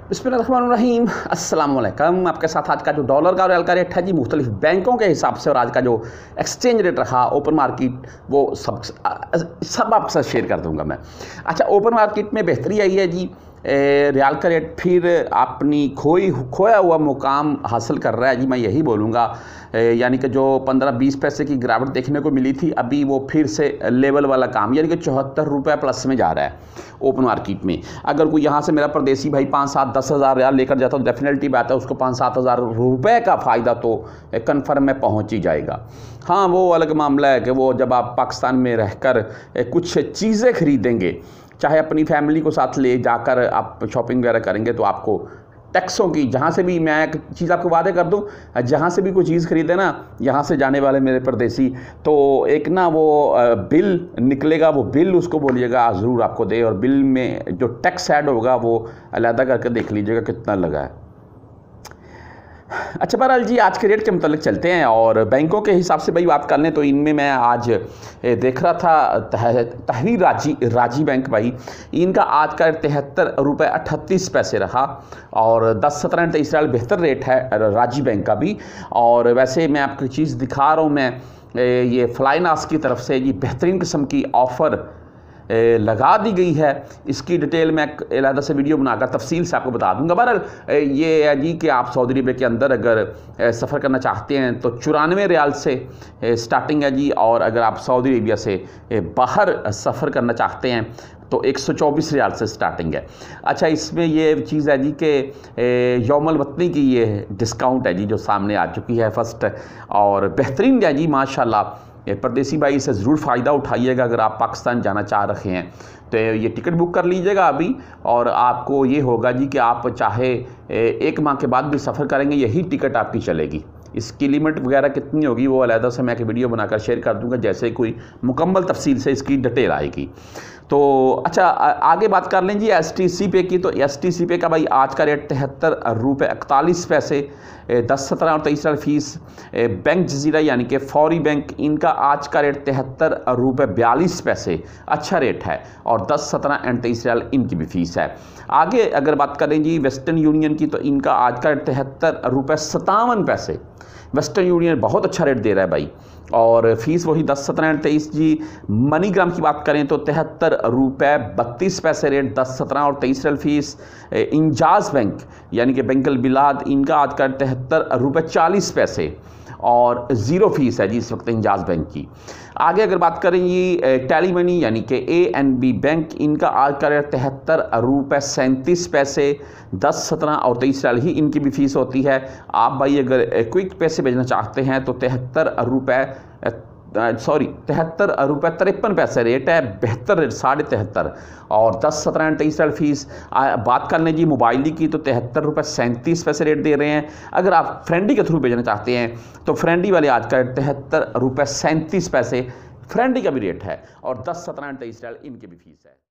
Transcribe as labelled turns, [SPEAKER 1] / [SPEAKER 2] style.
[SPEAKER 1] बिस्मिल्लाहिर्रहमानिर्रहीम, अस्सलाम वालेकुम। आपके साथ आज का जो डॉलर का और रियाल का रेट है जी मुख्तलिफ बैंकों के हिसाब से और आज का जो एक्सचेंज रेट रहा ओपन मार्केट वो सब आपके साथ शेयर कर दूंगा मैं। अच्छा, ओपन मार्केट में बेहतरी आई है जी। रियाल का रेट फिर अपनी खोया हुआ मुकाम हासिल कर रहा है जी, मैं यही बोलूँगा। यानी कि जो 15-20 पैसे की गिरावट देखने को मिली थी, अभी वो फिर से लेवल वाला काम यानी कि 74 रुपये प्लस में जा रहा है ओपन मार्केट में। अगर कोई यहाँ से मेरा परदेसी भाई 5-7-10 हज़ार रियाल लेकर जाता तो डेफिनेटली बात है उसको 5-7 हज़ार रुपये का फ़ायदा तो कन्फर्म में पहुँच ही जाएगा। हाँ, वो अलग मामला है कि वो जब आप पाकिस्तान में रहकर कुछ चीज़ें खरीदेंगे, चाहे अपनी फैमिली को साथ ले जाकर आप शॉपिंग वगैरह करेंगे, तो आपको टैक्सों की, जहाँ से भी मैं एक चीज़ आपको वादे कर दूँ, जहाँ से भी कोई चीज़ खरीदे ना, यहाँ से जाने वाले मेरे परदेसी, तो एक ना वो बिल निकलेगा, वो बिल उसको बोलिएगा ज़रूर आपको दे, और बिल में जो टैक्स ऐड होगा वो अलहदा करके देख लीजिएगा कितना लगा है। अच्छा, बहरहाल जी आज के रेट के मुतालिक चलते हैं और बैंकों के हिसाब से भाई बात कर लें तो इनमें मैं आज देख रहा था तहवीर राजी बैंक भाई, इनका आज का 73 रुपये 38 पैसे रहा और 10-17-23 रियाल बेहतर रेट है राजी बैंक का भी। और वैसे मैं आपको चीज़ दिखा रहा हूँ, मैं ये फ्लाइनास की तरफ से जी बेहतरीन किस्म की ऑफ़र लगा दी गई है। इसकी डिटेल मैं अलहदा से वीडियो बनाकर तफसील से आपको बता दूंगा। बहरहाल ये है जी कि आप सऊदी अरब के अंदर अगर सफ़र करना चाहते हैं तो 94 रियाल से स्टार्टिंग है जी, और अगर आप सऊदी अरेबिया से बाहर सफ़र करना चाहते हैं तो 124 रियाल से स्टार्टिंग है। अच्छा, इसमें ये चीज़ है जी कि यौमुल वतनी की ये डिस्काउंट है जी जो सामने आ चुकी है फर्स्ट, और बेहतरीन है जी माशाल्लाह। परदेसी भाई इसे ज़रूर फ़ायदा उठाइएगा। अगर आप पाकिस्तान जाना चाह रहे हैं तो ये टिकट बुक कर लीजिएगा अभी, और आपको ये होगा जी कि आप चाहे 1 माह के बाद भी सफ़र करेंगे, यही टिकट आपकी चलेगी। इसकी लिमिट वगैरह कितनी होगी वो अलहदा से मैं एक वीडियो बनाकर शेयर कर दूंगा जैसे कोई मुकम्मल तफसील से इसकी डिटेल आएगी। तो अच्छा, आगे बात कर लें जी STC पे की। तो STC पे का भाई आज का रेट 73 रुपये 41 पैसे, 10-17 और 23 रियाल फीस। बैंक जजीरा यानी कि फौरी बैंक, इनका आज का रेट 73 रुपये 42 पैसे, अच्छा रेट है, और 10-17 एंड 23 रियाल इनकी भी फीस है। आगे अगर बात करें जी वेस्टर्न यूनियन की, तो इनका आज का रेट 73 रुपये 57 पैसे। वेस्टर्न यूनियन बहुत अच्छा रेट दे रहा है भाई, और फीस वही 10-17 एंड 23 जी। मनीग्राम की बात करें तो 73 रुपये 32 पैसे रेट, 10-17 और 23 रियाल फीस। इंजाज बैंक यानी कि बैंकल बिलाद, इनका आज का 73 रुपये 40 पैसे और ज़ीरो फीस है जी इस वक्त इंजाज बैंक की। आगे अगर बात करें ये टेली मनी यानी कि ANB बैंक, इनका आज का रेट 73 रुपये 37 पैसे, 10-17 और 23 रियाल ही इनकी भी फीस होती है। आप भाई अगर क्विक पैसे भेजना चाहते हैं तो 73 रुपये 53 पैसे रेट है, बेहतर रेट 73.5, और 10-17 एंड 23 रियाल फीस। बात कर लें जी मोबाइली की तो 73 रुपये 37 पैसे रेट दे रहे हैं। अगर आप फ्रेंडी के थ्रू भेजना चाहते हैं तो फ्रेंडी वाले आज का 73 रुपये 37 पैसे फ्रेंडी का भी रेट है, और 10-17 एंड 23 रियाल इनकी भी फीस है।